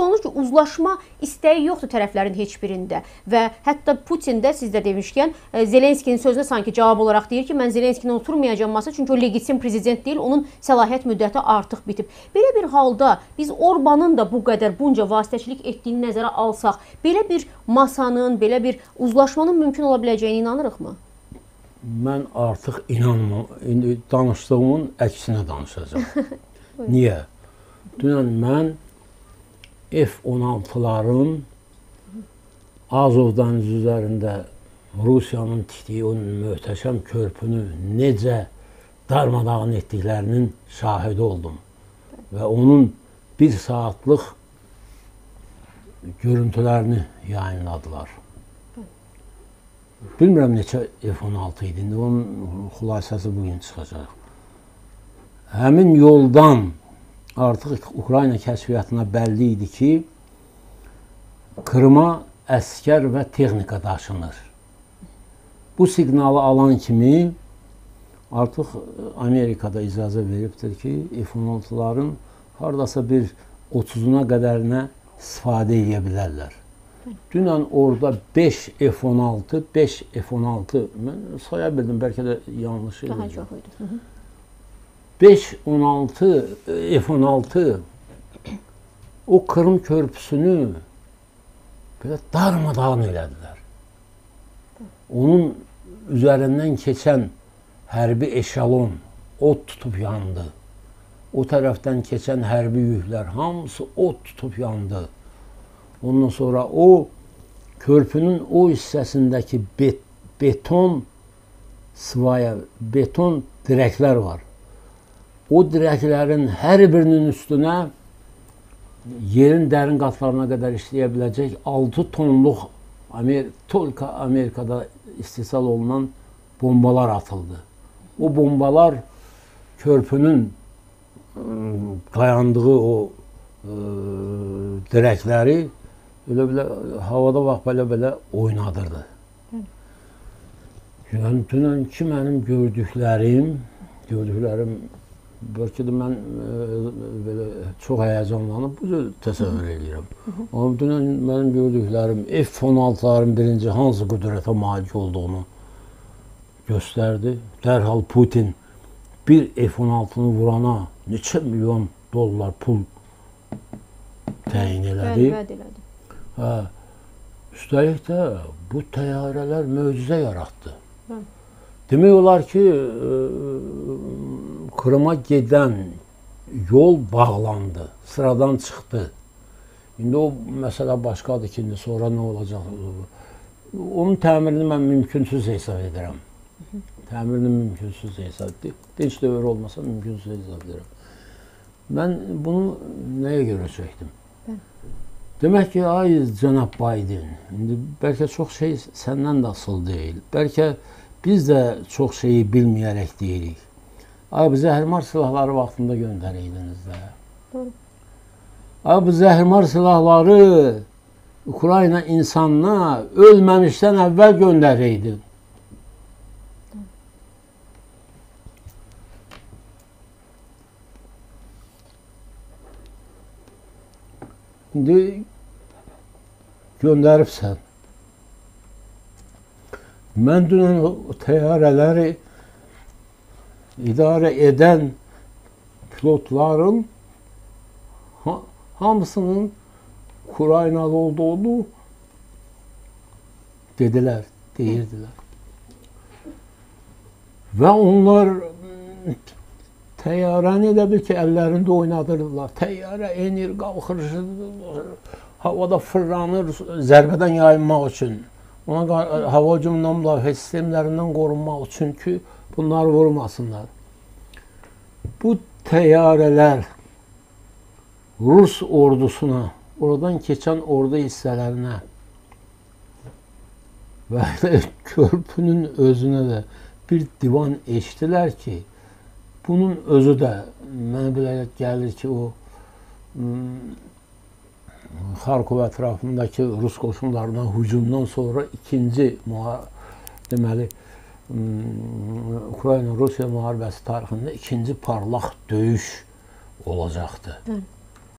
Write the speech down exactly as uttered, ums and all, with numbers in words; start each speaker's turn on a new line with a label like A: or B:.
A: olunur ki, uzlaşma istəyi yoxdur tərəflərin heç birində və hətta Putin də siz də demişkən Zelenskinin sözünə sanki cavab olaraq deyir ki, mən Zelenskinin oturmayacağım masa, çünki o legitim prezident deyil, onun səlahiyyət müddəti artıq bitib. Belə bir halda biz Orbanın da bu qədər bunca vasitəçilik etdiyini nəzərə alsaq, belə bir masanın, belə bir uzlaşmanın mümkün ola biləcəyine inanırıqmı?
B: Mən artıq inanmam, indi danışdığımın əksinə danışacağım. Niyə? Dünən mən F on altıların Azov dənizi üzərində Rusiyanın tikdiyi o möhtəşəm körpünü necə darmadağın etdiklərinin şahidi oldum. Və onun bir saatlıq görüntülərini yayınladılar. Bilmirəm neçə F on altı idi, indi onun xülasəsi bugün çıxacaq. Həmin yoldan artıq Ukrayna kəşfiyyatına bəlli idi ki, Krıma əskər və texnika daşınır. Bu siqnalı alan kimi artıq Amerikada icazə veribdir ki, F on altıların haradasa bir otuzuna qədərinə istifadə edə bilərlər. Dünən orada beş F on altı, beş F on altı, mən saya bildim, bəlkə də yanlış idi.
A: Daha çox idi.
B: beş on altı F on altı o Krım körpüsünü belə darmadağın elədilər. Onun üzərindən keçən hərbi eşalon od tutub yandı. O tərəfdən keçən hərbi yüklər hamısı od tutub yandı. Ondan sonra o körpünün o hissəsindəki bet, beton svaya, beton dirəklər var. O dirəklərin hər birinin üstünə yerin dərin qatlarına qədər işləyə biləcək altı tonluq Amer Tolka Amerikada istehsal olunan bombalar atıldı. O bombalar körpünün dayandığı o e, dirəkləri elə belə havada vaxt belə-belə oynadırdı. Yəni, dünənki mənim gördüklərim, gördüklərim, bəlkə də mən e, belə çox həyəcanlanıb bu təsəvvür edirəm. Amma dünən mənim gördüklərim F on altıların birinci hansı qüdrətə malik olduğunu göstərdi. Dərhal Putin bir F on altını vurana neçə milyon dollar pul təyin elədi.
A: Vəd elədi.
B: Hə, üstəlik də bu təyyarələr möcüzə yaratdı. Hə. Demək olar ki, Krıma gedən yol bağlandı, sıradan çıxdı. İndi o məsələ başqadır ki, indi sonra nə olacaq? Onun təmirini mən mümkünsüz hesab edirəm. Təmirini mümkünsüz hesab edirəm. Dinç dövr olmasa mümkünsüz hesab edirəm. Mən bunu nəyə görə çəkdim? Demək ki, ay cənab Biden, indi bəlkə çox şey səndən də asıl deyil. Bəlkə biz də çox şeyi bilməyərək deyirik. Ay, bu zəhrimar silahları vaxtında göndəriydiniz də. Doğru. Ay, bu zəhrimar silahları Ukrayna insanına ölməmişdən əvvəl göndəriydin. İndi göndəribsən. Mən dünən o təyyarələri idarə edən pilotların hamısının Ukraynalı olduğunu dedilər, deyirdilər. Və onlar təyyarəni elə bil ki, əllərində oynadırdılar. Təyyarə enir, qalxır, havada fırlanır zərbədən yayınmaq üçün. Ona hava hücumundan müdafiə sistemlərindən qorunmaq üçün ki, bunları vurmasınlar. Bu təyyarələr Rus ordusuna, oradan keçən ordu hissələrinə və körpünün özünə də bir divan eşitdilər ki, bunun özü də mənə belə gəlir ki, o Xarkov ətrafındakı Rus qoşunlarına hücumdan sonra ikinci deməli Ukrayna-Rusiya müharibəsi tarixində ikinci parlaq döyüş olacaqdı.